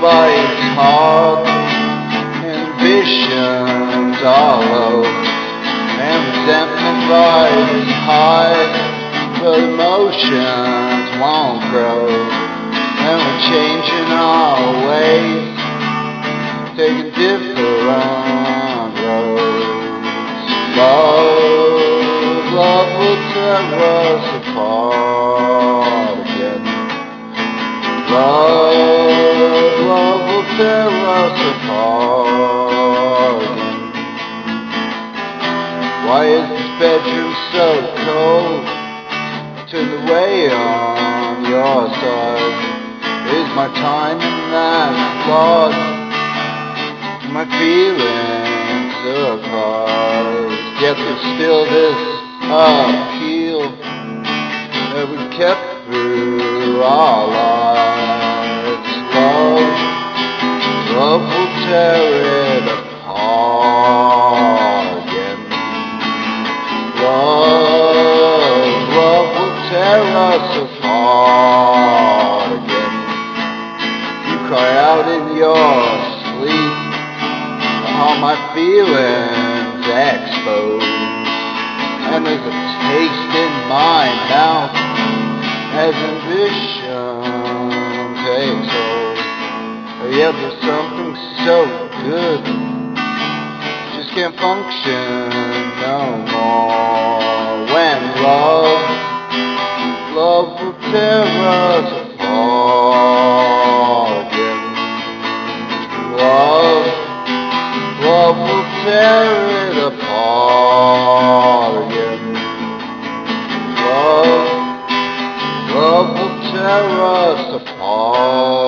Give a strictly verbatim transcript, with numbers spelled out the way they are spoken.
by its heart, ambitions are low, and resentment rises high, but emotions won't grow. And we're changing our ways, taking different roads. Love, love will tear us apart again. Love, love will tear us apart again. Why is this bedroom so cold? Turn the way on your side. Is my time in that flawed? My feelings surprised. Yet there's still this appeal that we kept through our lives. Love, love will tear it apart again. Love, love will tear us apart again. You cry out in your sleep, all my feelings exposed, and there's a taste in my mouth as ambition takes hold. Yet there's something so good, just can't function no more. When love, love will tear us apart again. Love, love will tear it apart again. Love, love will tear us apart.